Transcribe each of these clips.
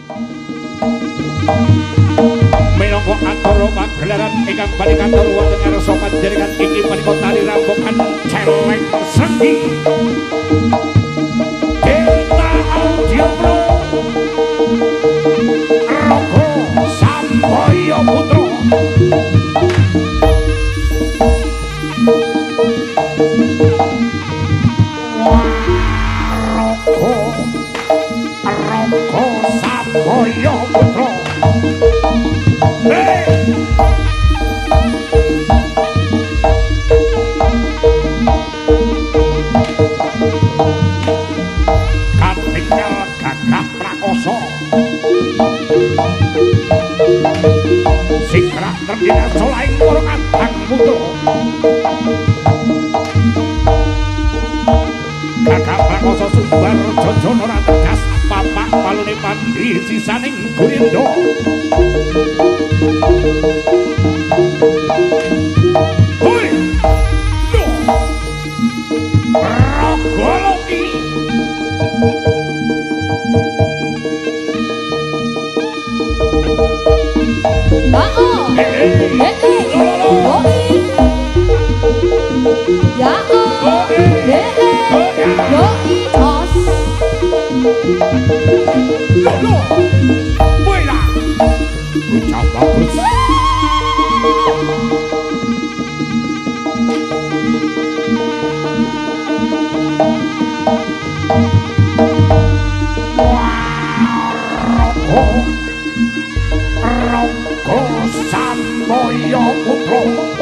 Minangka antara pagelaran ingkang badhe katur wonten ngarsa panjenengan iki menika tari rambukan celeng senggi. Kita audio pro Roko Samboyo Putra. Roko Samboyo Putra. Katingal Gagah Prakoso Sikrak terkina solaing warungan Sang Putra. Gagah Prakoso Sumbar Jojono Rategas Papak Palune Pandi sisaning Gurindo. Hoi no Rogoloki ucap bagus. Roko Samboyo Putra.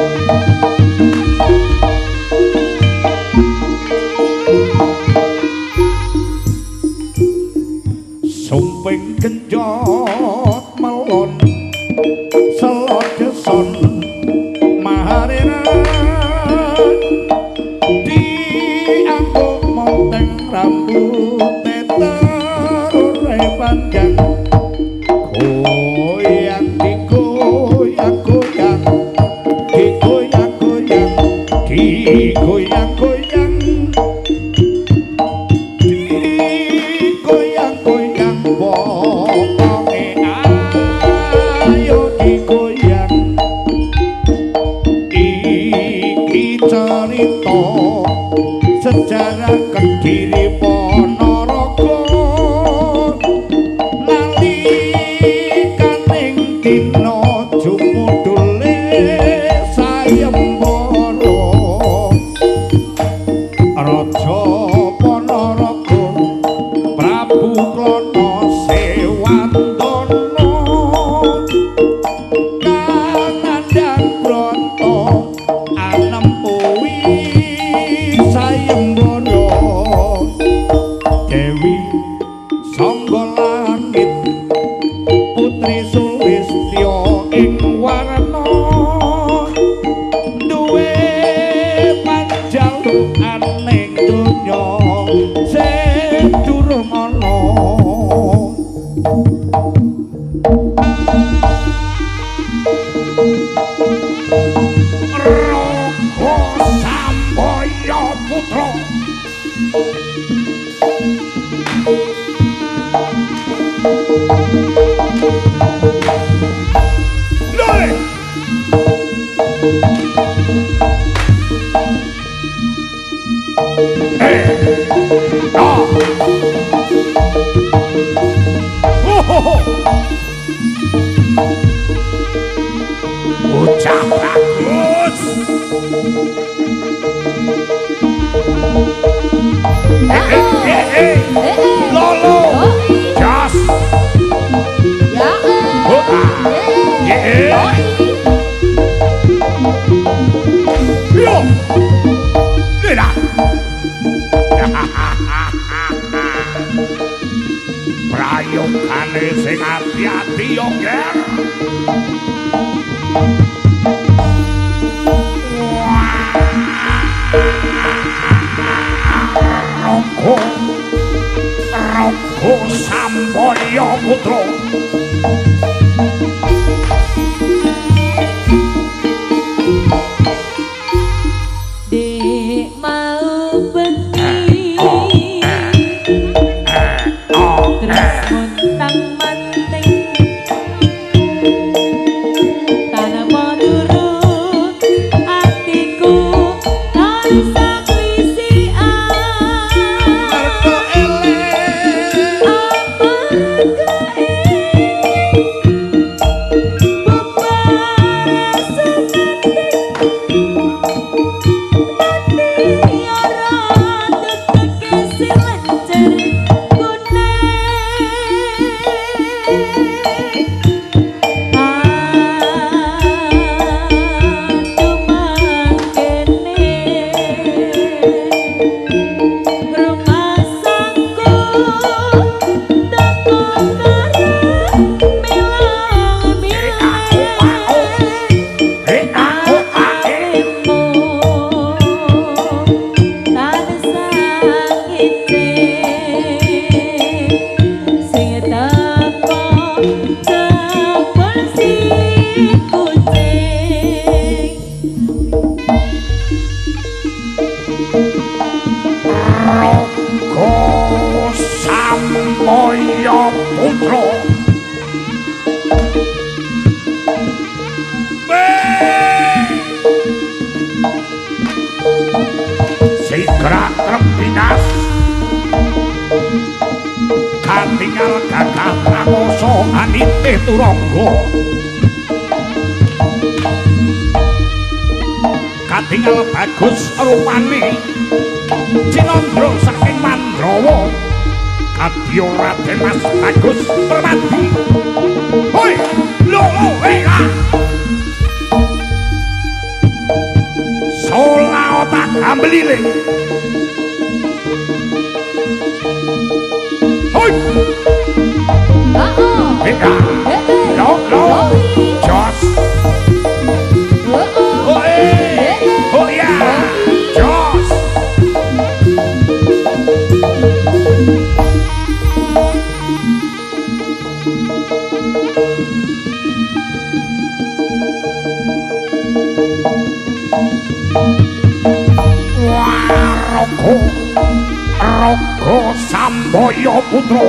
Sumping genjot melon selot keson maharena dianggo monteng rambut tetarure panjang goyang digoyang-goyang digoyang-goyang digoyang-goyang digoyang-goyang pokoke ayo digoyang iki cerita sejarah Kediri Ponorogo nalikaning dina jumudule sayembara Raja Ponorogo Prabu Klana Sewantana kangandhang brata anempuhi sayembara Dewi Sangga Langit Putri Sulistya ing warna duwe panjalukan ning donya sing durung ana. Roko Samboyo Putra. Loi ucap bagus. Lolo jas yo lihat prayogane sing ati-ati yo ger. Roko Samboyo Putra. Dek mau bengi terus montang-manting Katingal bagus rupane Cinandra saking Mandrawa kadya Raden Mas Bagus Permati. Hoi lho wela sola otak ambeliling. Hoi Beda lo jos oh ya jos Raga Sambaya Putra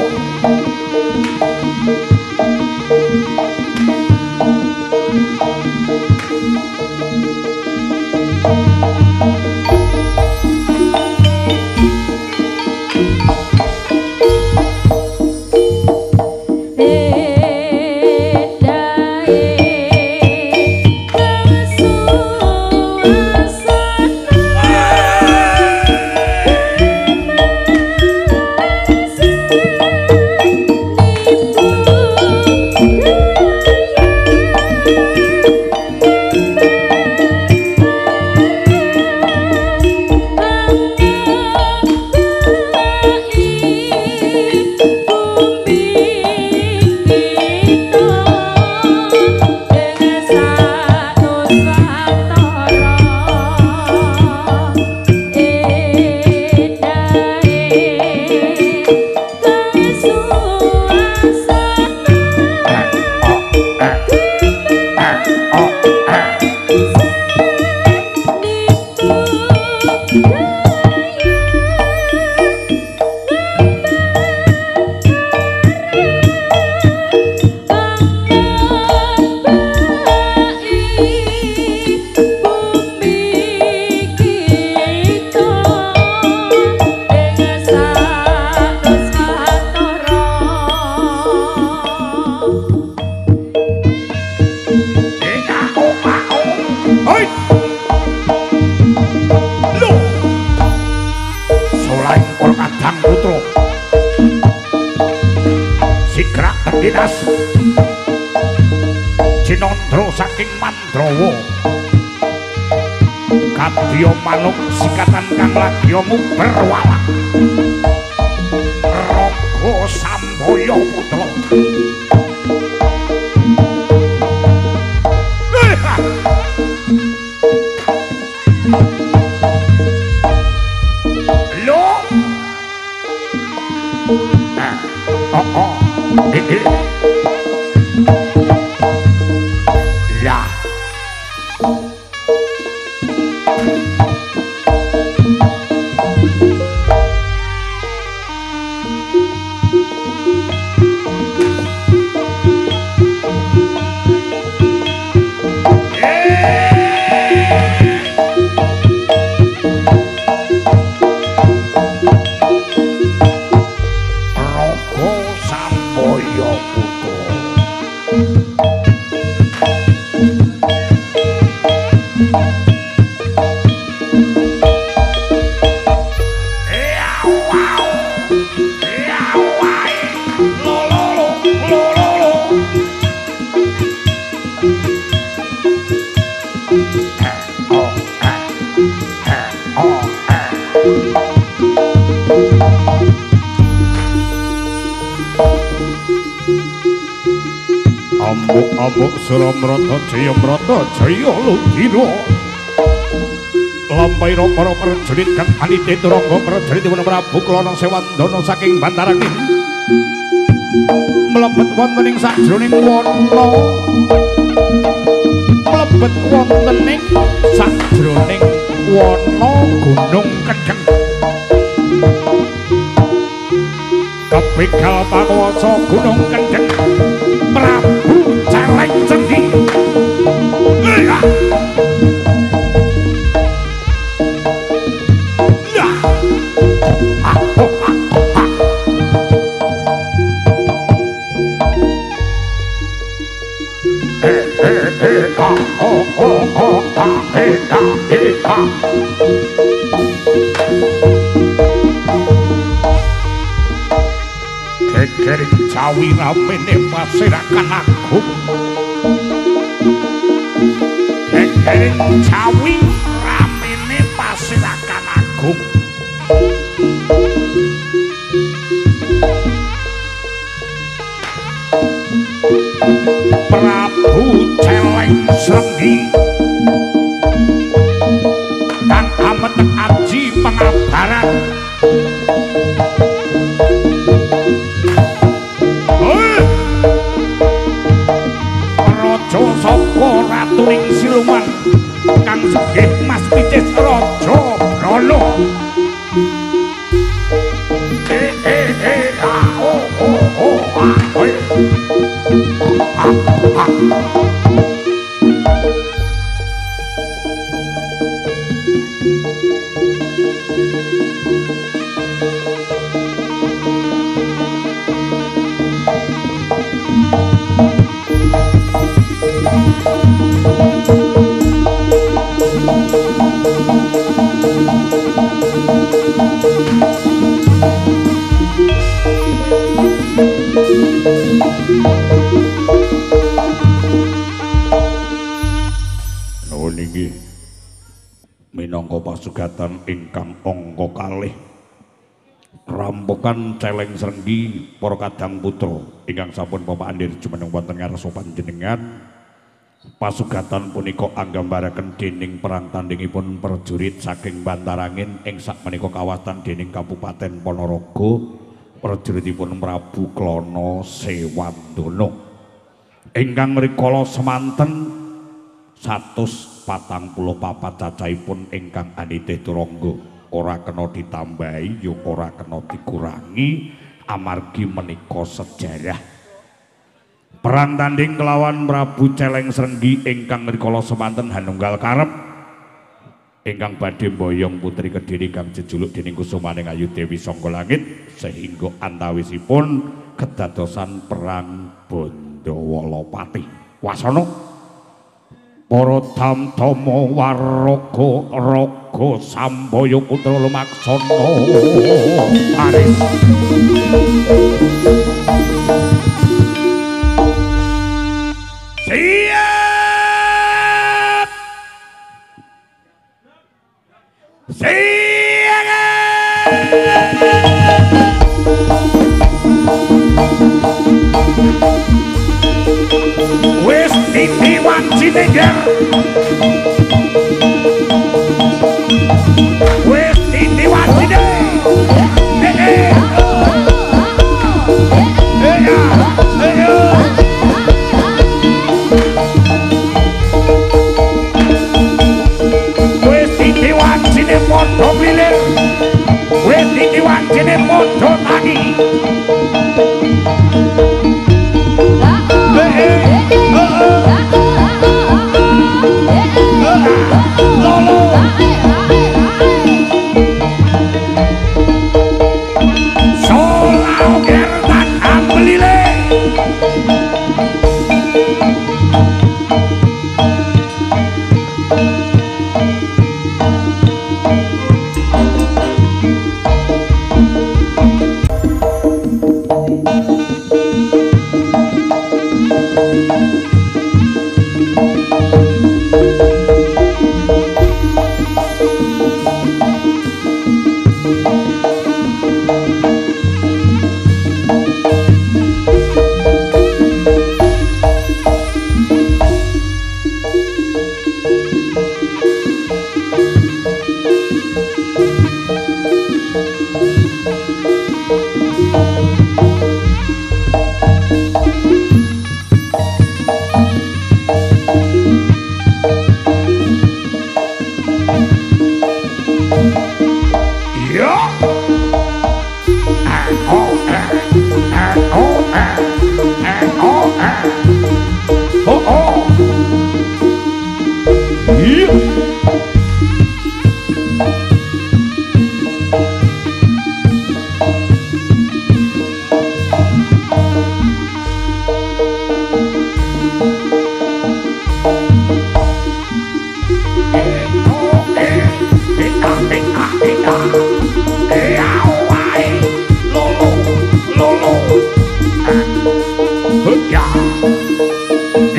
Dinas Cinandra saking Mandrawa kadya manuk sikatan kang lagyamu berwalak Raga Sambaya Putra. Lho ya Ambuk-ambuk Suramrata Jaya Ludira lampaira para prajurit kang anite turangga prajuritipun Prabu Klana Sewandana saking Bantarangin mlebet wonten ing sajroning wana mlebet wonten ing sajroning wana Gunung Kendheng kebegal panguwasa Gunung Kendheng Prabu Celeng Senggi Gegering cawi ramene pasirakan agung Gegering cawi ramene pasirakan agung Prabu Celeng Senggi kang ametek aji pengabaran Raja saka ratuning siluman kang sugih Mas Picis Raja Brana niki minangka pasugatan ingkang angka kalih rampokan Celeng Senggi para kadang putra ingkang sampun papandir jumeneng wonten ngarsa panjenengan pasugatan punika anggambaraken dening perang tandingipun prajurit saking Bantarangin ing sakmenika kawasan dening Kabupaten Ponorogo prajuritipun Prabu Klana Sewandana ingkang rikala semanten 144 cacahipun ingkang anitih turangga ora kena ditambahi ya ora kena dikurangi amargi menika sejarah perang tanding kelawan Prabu Celeng Senggi ingkang rikala semanten Hanunggal Karep ingkang badhe mboyong putri Kediri kang jejuluk dening Kusumaning Ayu Dewi Sangga Langit sehingga antawisipun kedadosan perang Bandawalapati wasana para tamtama warraga raga Sambaya putra lumaksana paris siap siap wis diwan cineger wis diwan cine podo milir wis diwan cine podo tani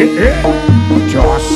Jos.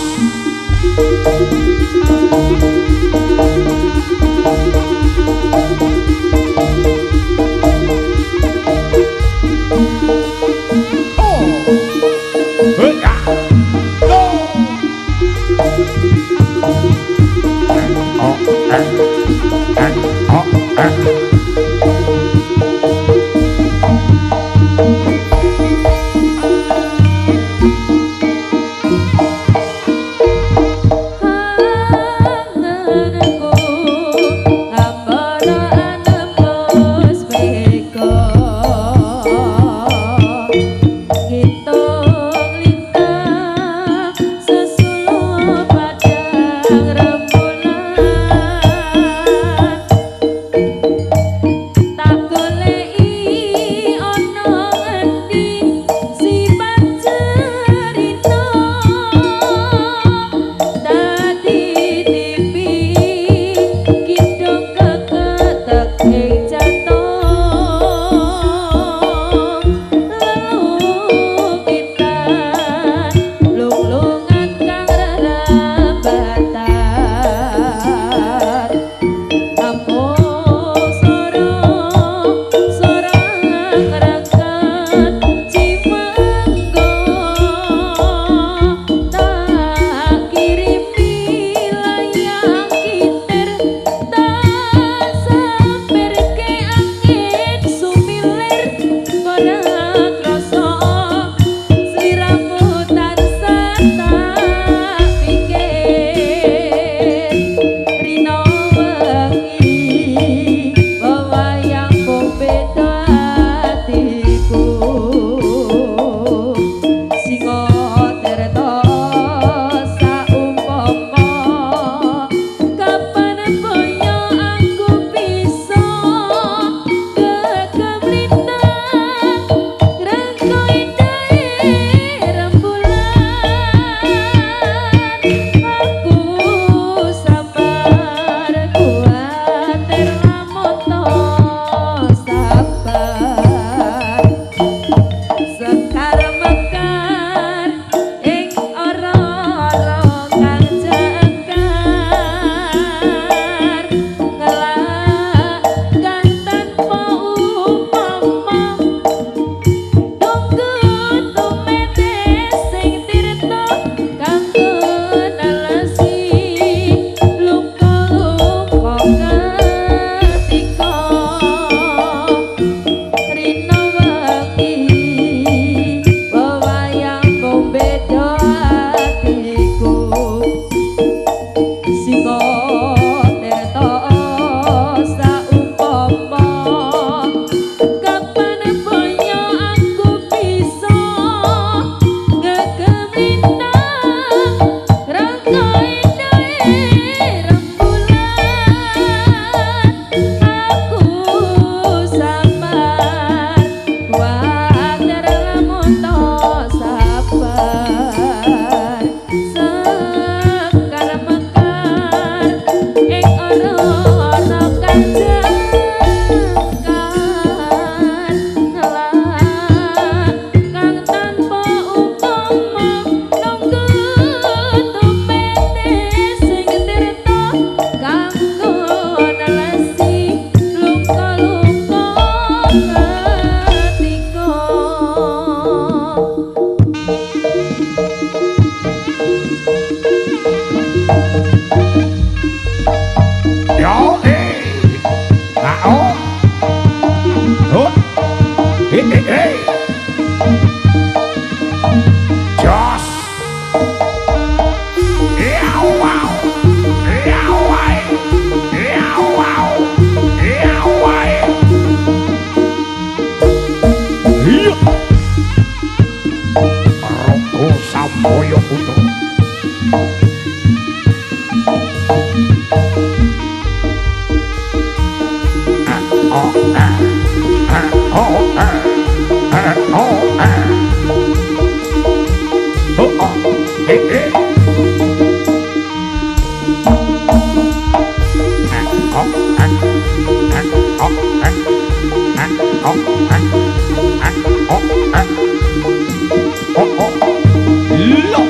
Lo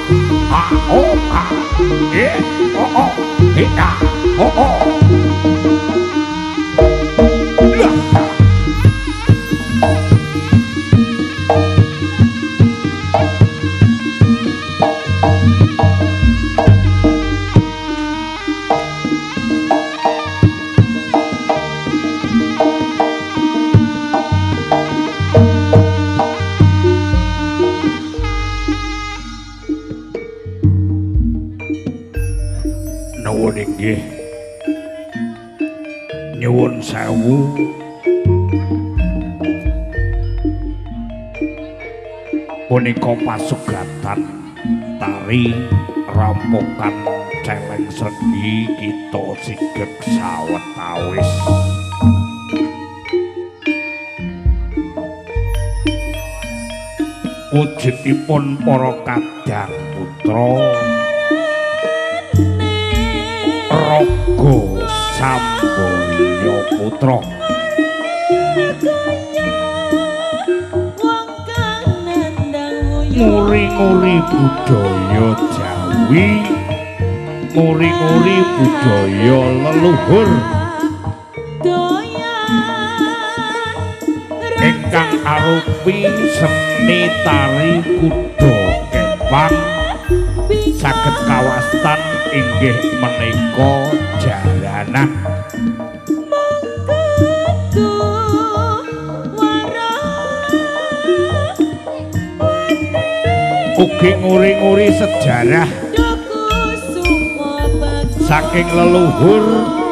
oh eh oh oh nyuwun sewu punika pasugatan tari rampokan celeng srenggi kita sigeg sawetawis wujudipun para kadang putra Raga Sambaya Putra nguri-nguri budaya Jawi nguri-nguri budaya leluhur ingkang arupi seni tari kuda kepang saged kawastan inggih menika jaranan ugi nguri-nguri sejarah saking leluhur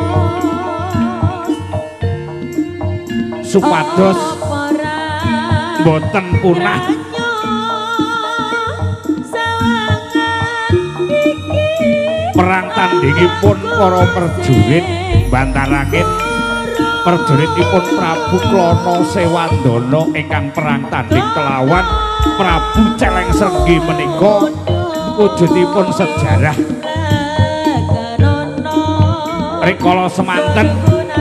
supados boten punah perang tandingipun para prajurit Bantarangin prajuritipun Prabu Klana Sewandana ingkang perang tanding kelawan Prabu Celeng Srenggi menika wujudipun sejarah rikala semanten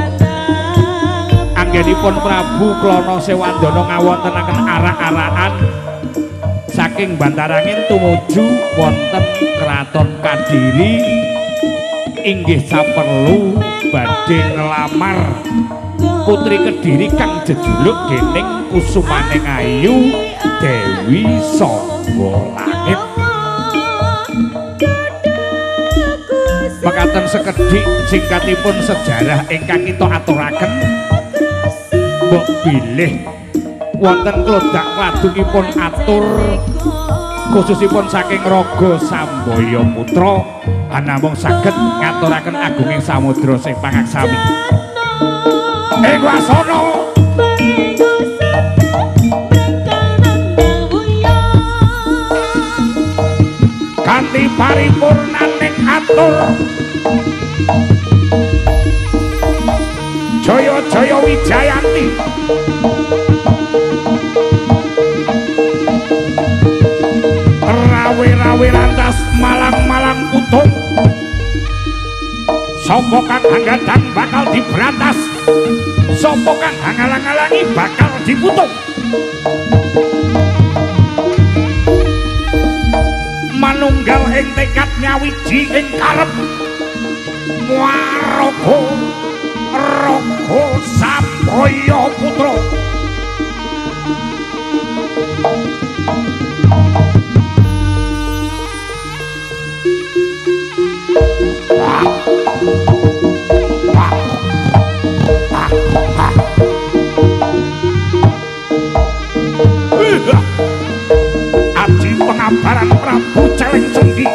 anggenipun Prabu Klana Sewandana ngawontenaken arak-arakan saking Bantarangin tumuju wonten Kraton Kadiri inggih saperlu badhe nglamar putri Kediri kang jejuluk dening Kusumaning Ayu Dewi Sangga Langit mekaten sekedhik singkatipun sejarah ingkang kita aturaken mbok bilih wonten klodak kladungipun atur khususipun saking Raga Sambaya Putra namung saged ngaturaken agunging samudra sing pangaksami ing wasana kanthi paripurnaning atur Jaya-jaya Wijayanti rawe-rawe lantas malang-malang utung sapa kang anggadang bakal diberantas sapa kang ngalang-alangi bakal diputung manunggal ing tekad nyawiji ing karep Waraga Raga Sambaya Putra Aji pengabaran Prabu Celeng Srenggi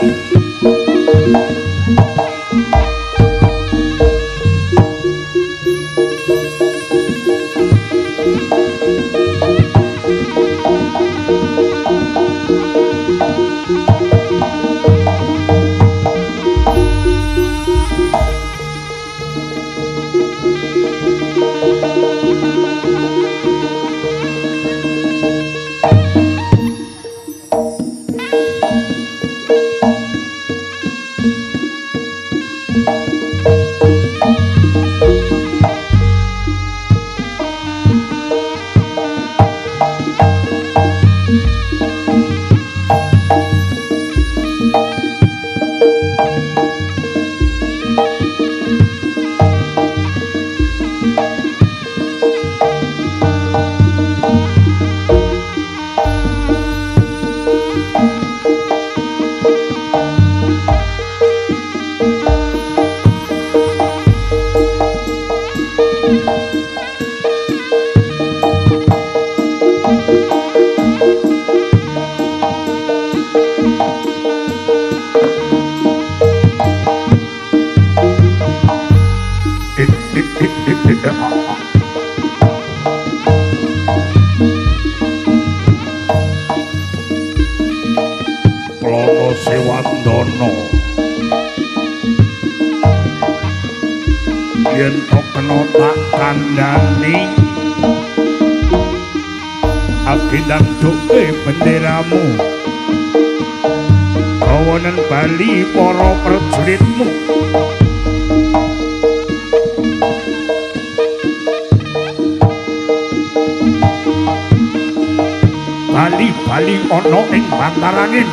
ana yen kena tak kandhani agendang duke benderamu kawanan bali para prajuritmu bali ana ing bantarangin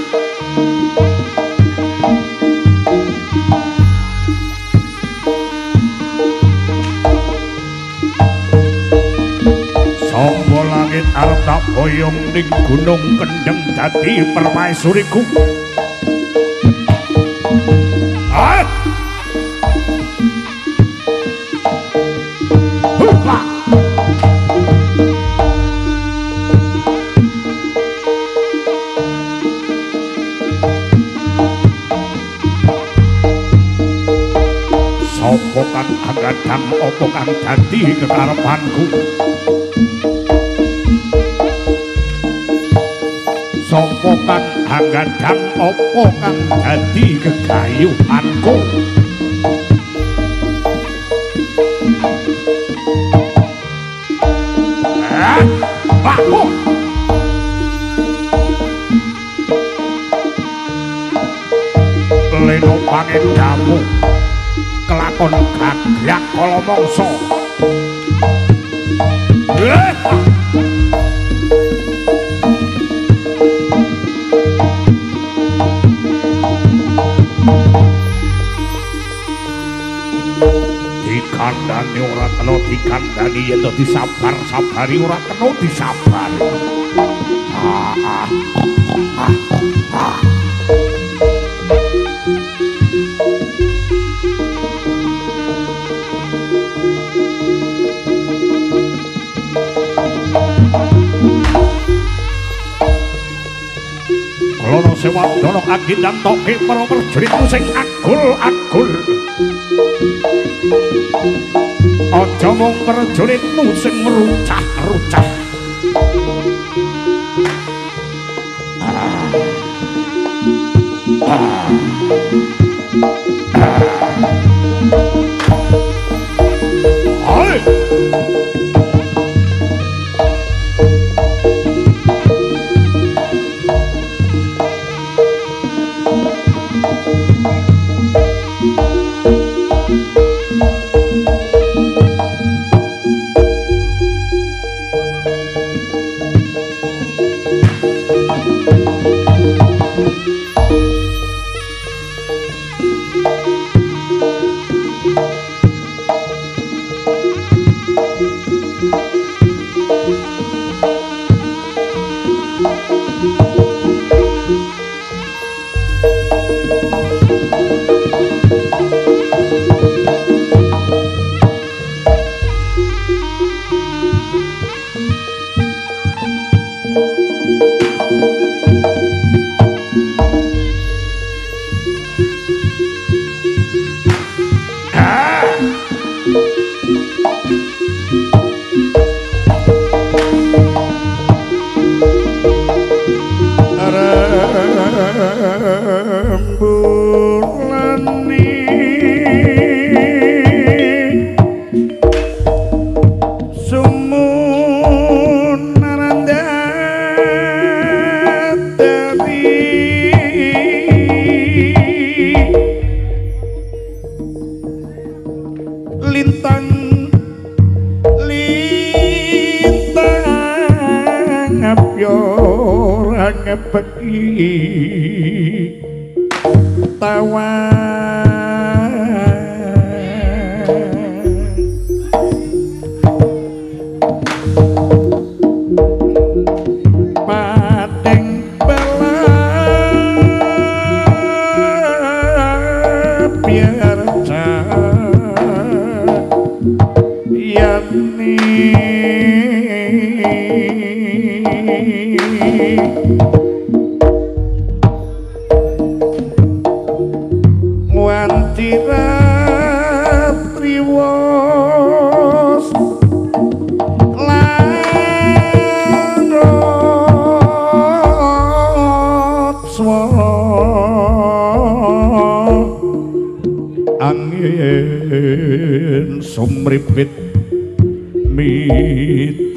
sapa langit arep tak boyong ning gunung kendeng dadi permaisuriku sapa kang anggadang apa kang dadi kekarepanku sapa kang anggadang apa kang dadi gegayuhanku Bahu leno pangendamu kelakon gagrak kala mangsa dikandani ora kena dikandani yen disabar-sabari ora kena disabari Lono sewa dono agindang toke para prajuritmu sing agul-agul aja mung prajuritmu sing merucah-rucah swara sumripit mitit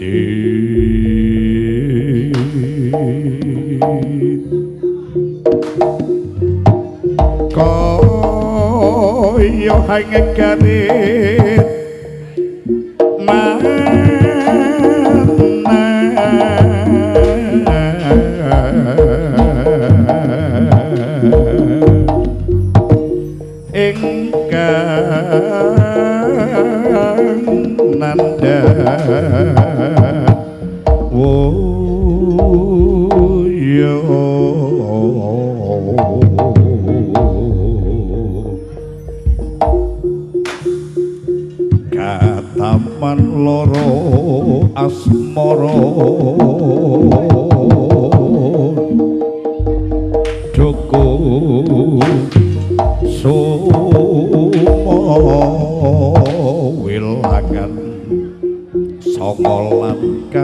kaya hangegarit nanda woyo kataman loro asmara joko wilangan songolan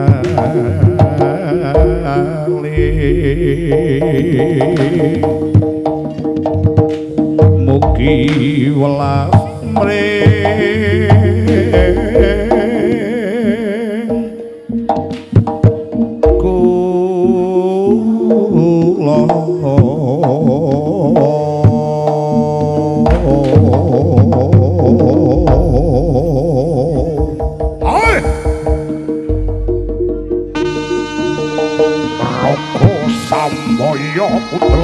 kali mugi welas mring kula Samboyo Putra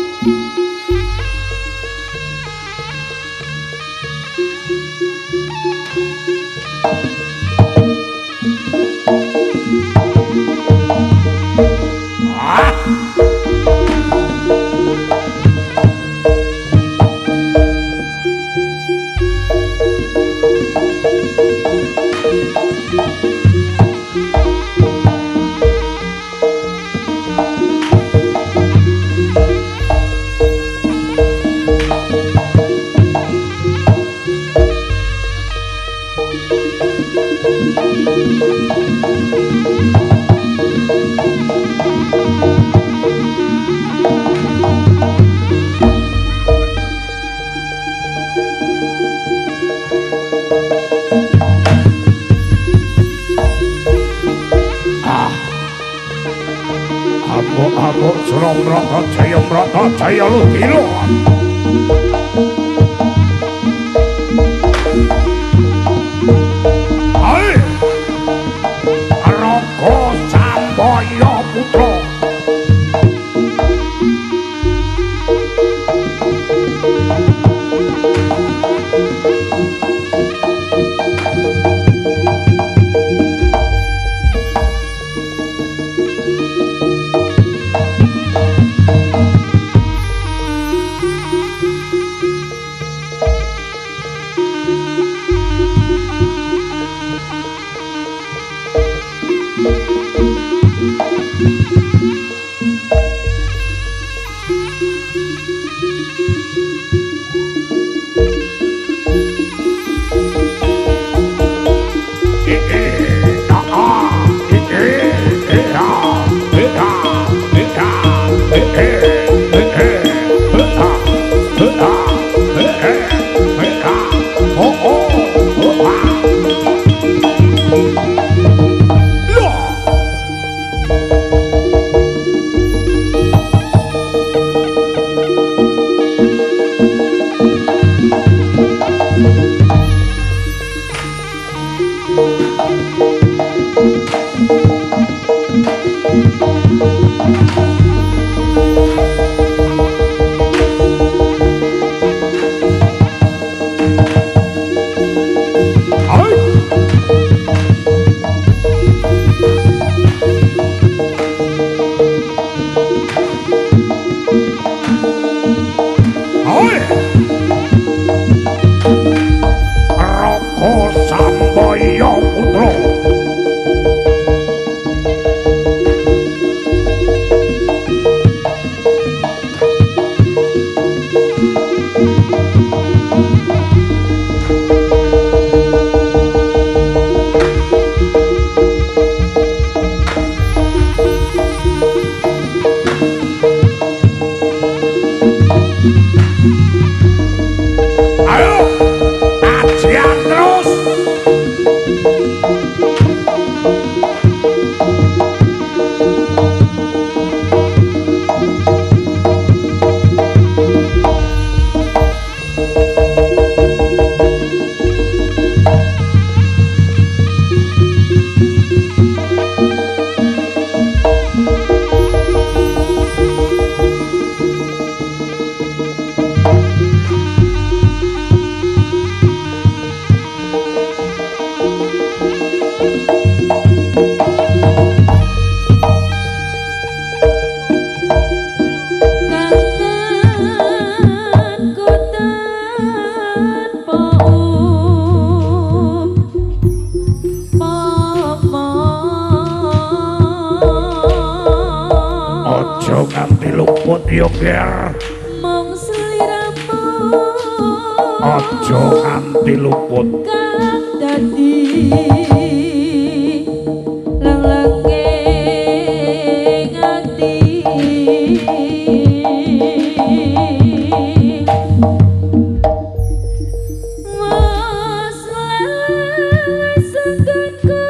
Amuk Suramrata Jayamrata Jayaludira Hai Raga Sambaya Putra Iya ger mong sliramu aja nganti luput kang dadi lelenge ngati mas sengganku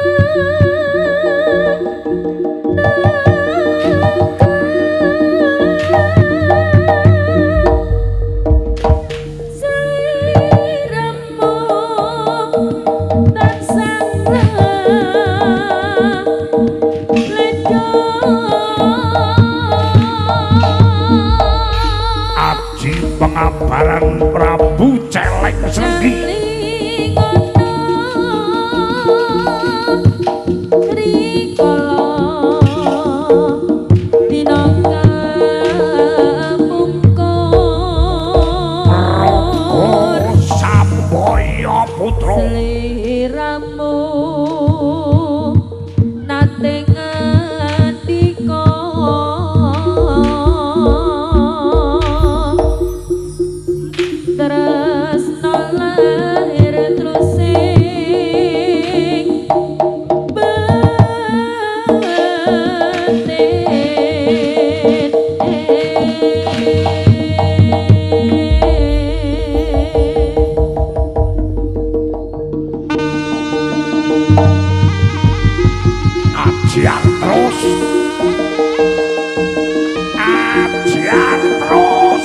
pengabaran Prabu Celeng Senggi Samboyo Putra sliramu nate ngendika tresno lahir terus sing ajian terus ajian terus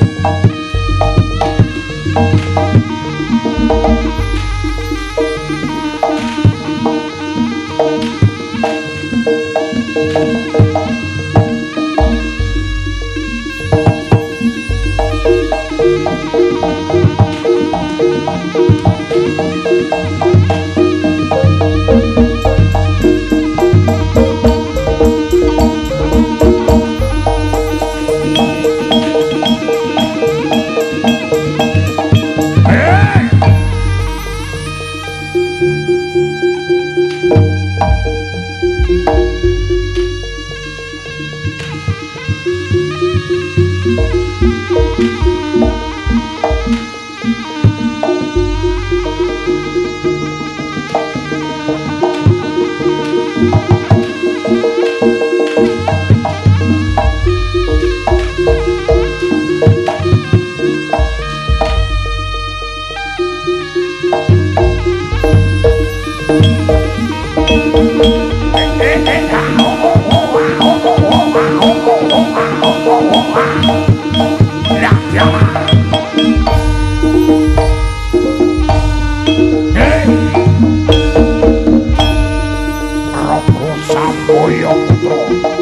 Samboyo Putra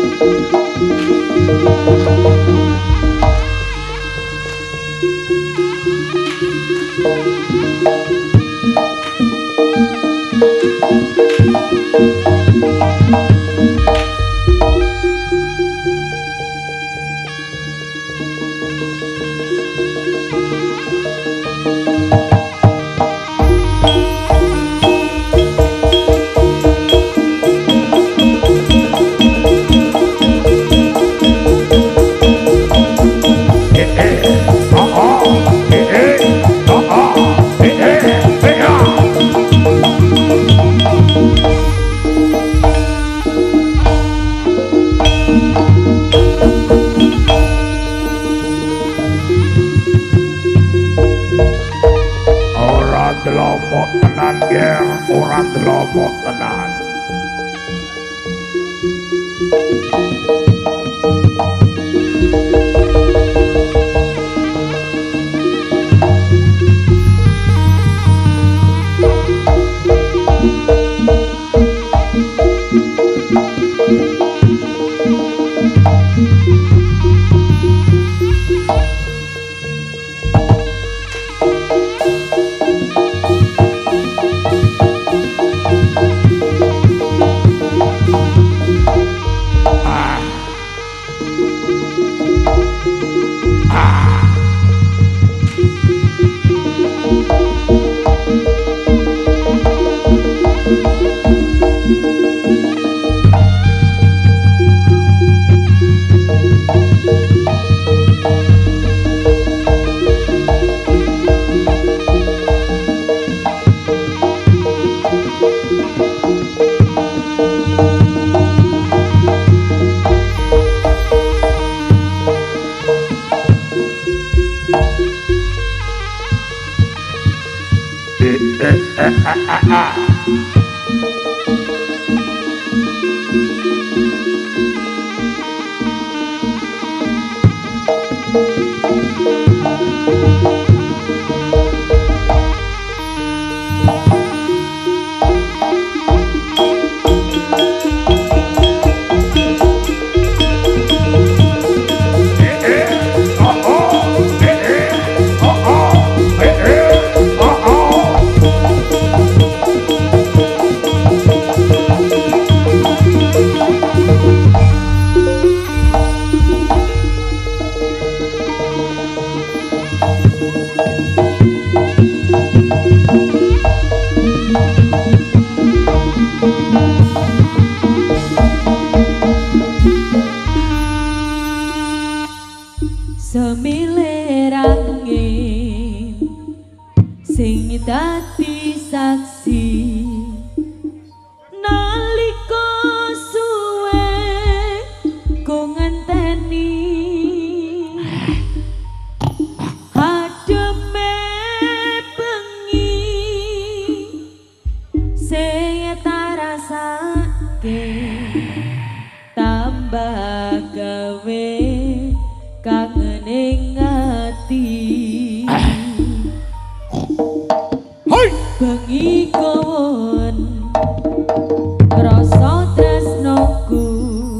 delomok tenan ger ora delomok tenan Semilir angin sing dadi saksi nalika suwe ku ngenteni hademe bengi sing tak rasake tambah gawe kangen ing ati bengi kawon rasa tresnoku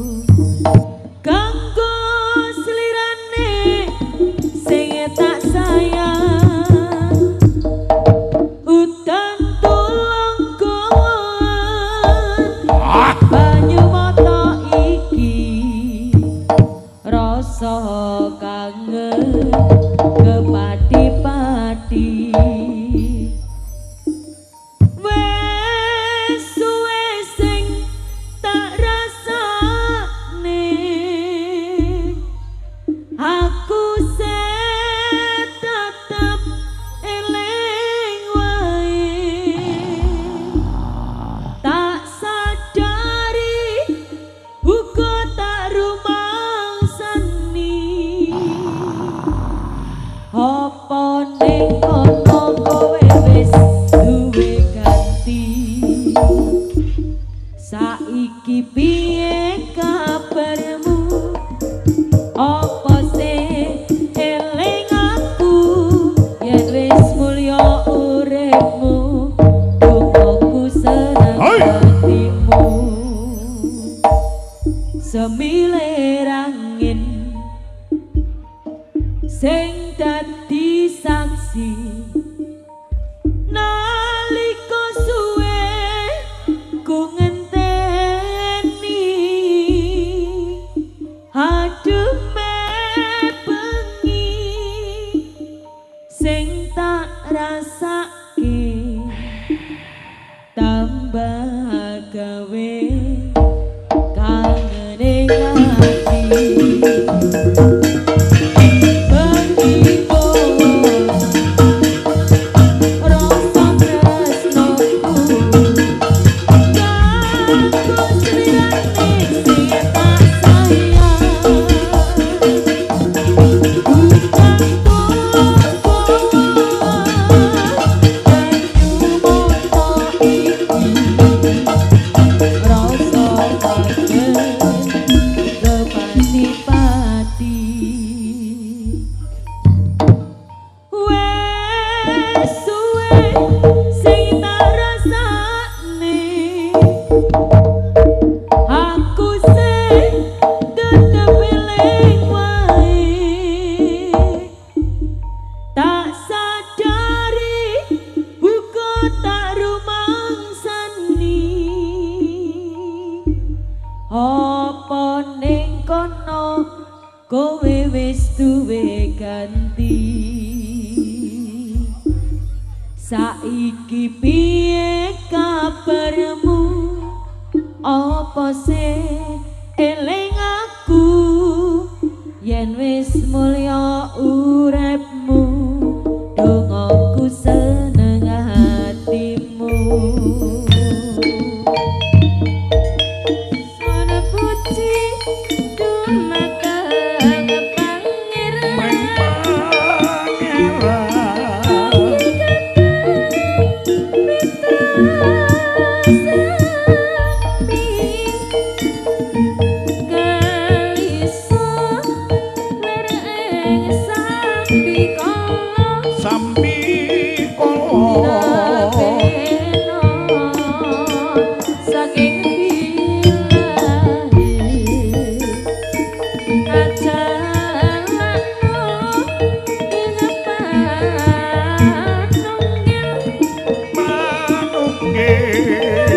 kanggo slirane sing tak sayang udan tulung kawon banyu mata iki rasa kangen kepati-pati wes suwe sing tak rasane aku tetep eling wae tak sadari uga tak rumangsani apa ning kono kowe wis duwe ganti saiki piye kabarmu apa sih eling aku yen wis mulya uripmu dongaku seneng hatimu semilir angin sing dadi saksi nalika suwe ku ngenteni hademe bengi sing tak rasake tambah gawe kangen ing ati kowe wis duwe ganti saiki piye kabarmu apa sih eling aku yen wis mulya uripmu dongaku seneng hatimu ana puji dumateng pangeran sambi kala saking bilahi kajalakno ingepan manungge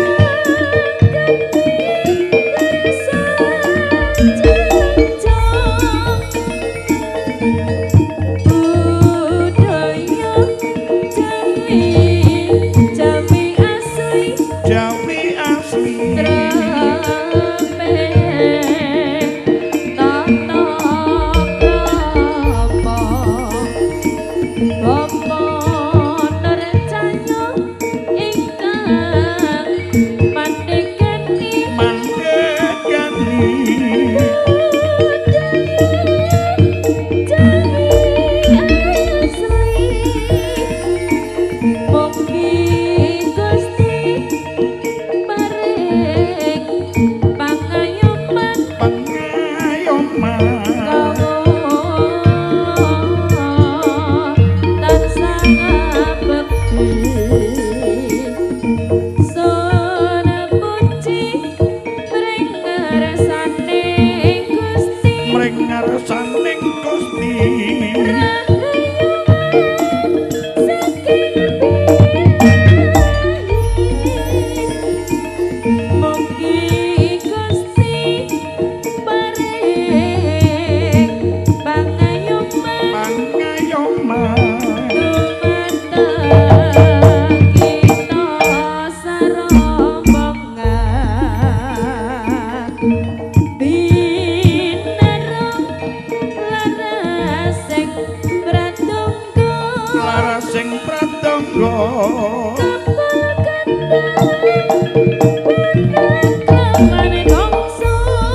Jawi asli ngarsaning Gusti mugi Gusti paring pangayoman dumateng kita sarombongan larasing pratangga kamane bangsa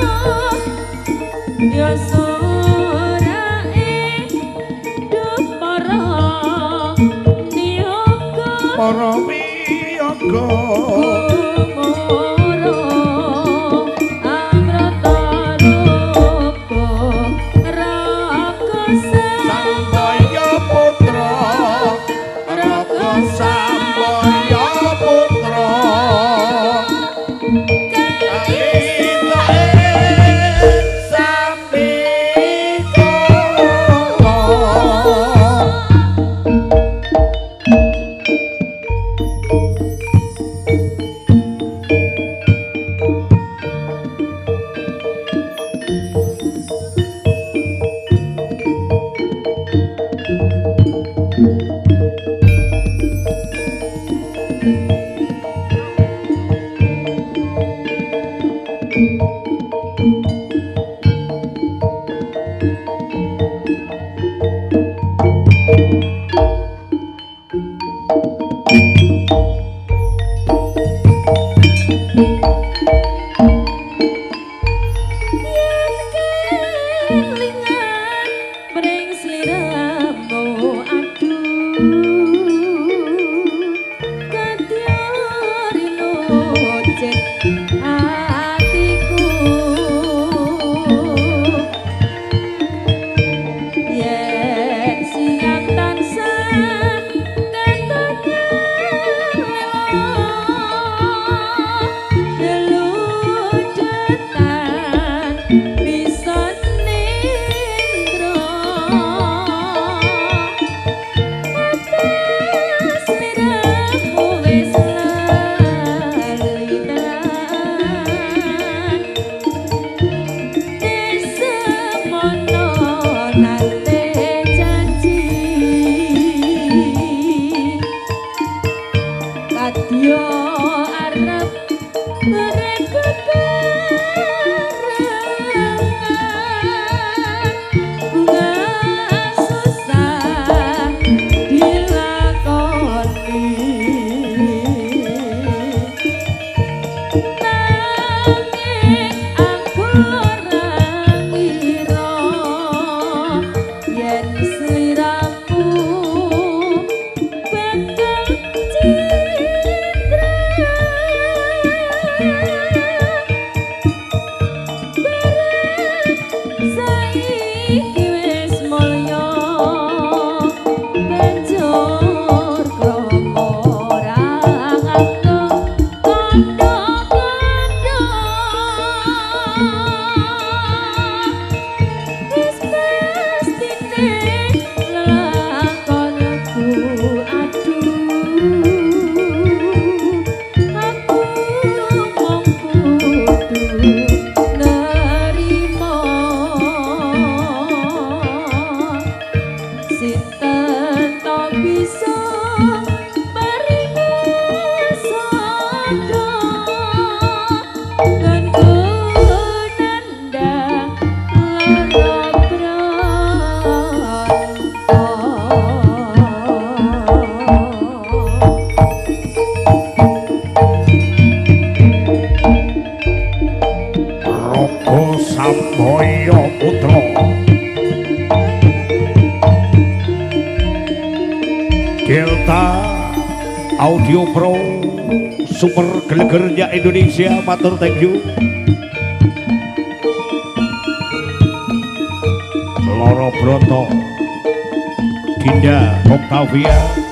ya sorae dup para niyaga para wiyaga kelingan bring sliramu aduh Delta Audio Pro Super Gelegernya Indonesia, matur thank you. Loro Broto Dinda Octavia